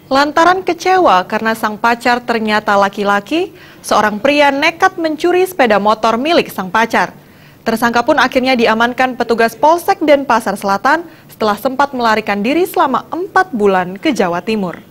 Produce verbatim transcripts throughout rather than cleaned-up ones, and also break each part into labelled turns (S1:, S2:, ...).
S1: Lantaran kecewa karena sang pacar ternyata laki-laki, seorang pria nekat mencuri sepeda motor milik sang pacar. Tersangka pun akhirnya diamankan petugas Polsek Denpasar Selatan setelah sempat melarikan diri selama empat bulan ke Jawa Timur.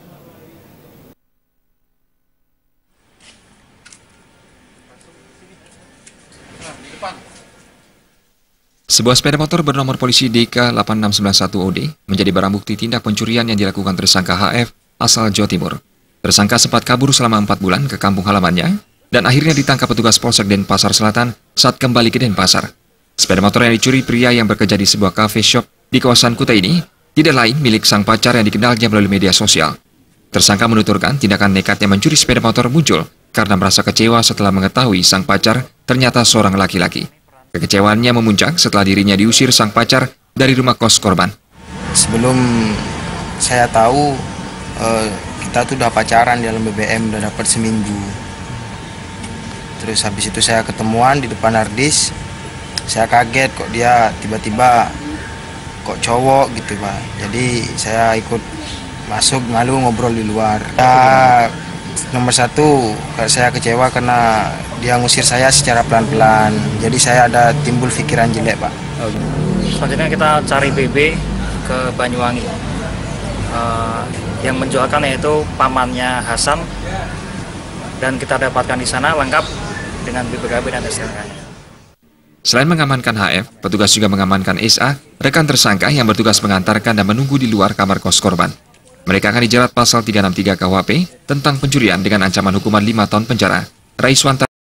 S2: Sebuah sepeda motor bernomor polisi D K delapan enam sembilan satu O D menjadi barang bukti tindak pencurian yang dilakukan tersangka H F asal Jawa Timur. Tersangka sempat kabur selama empat bulan ke kampung halamannya dan akhirnya ditangkap petugas Polsek Denpasar Selatan saat kembali ke Denpasar. Sepeda motor yang dicuri pria yang bekerja di sebuah cafe shop di kawasan Kuta ini tidak lain milik sang pacar yang dikenalnya melalui media sosial. Tersangka menuturkan tindakan nekatnya mencuri sepeda motor muncul karena merasa kecewa setelah mengetahui sang pacar ternyata seorang laki-laki. Kekecewaannya memuncak setelah dirinya diusir sang pacar dari rumah kos korban.
S3: Sebelum saya tahu eh, kita tuh udah pacaran di dalam B B M, udah dapat seminggu. Terus habis itu saya ketemuan di depan harddisk. Saya kaget kok dia tiba-tiba kok cowok gitu Pak. Jadi saya ikut masuk lalu ngobrol di luar. Ya, nomor satu, saya kecewa karena dia ngusir saya secara pelan-pelan. Jadi saya ada timbul pikiran jelek, Pak.
S4: Selanjutnya kita cari B B ke Banyuwangi. Uh, yang menjualkan yaitu pamannya Hasan. Dan kita dapatkan di sana lengkap dengan B P K B dan S T N K-nya.
S2: Selain mengamankan H F, petugas juga mengamankan S A, rekan tersangka yang bertugas mengantarkan dan menunggu di luar kamar kos korban. Mereka akan dijerat pasal tiga enam tiga K U H P tentang pencurian dengan ancaman hukuman lima tahun penjara. Raiswanta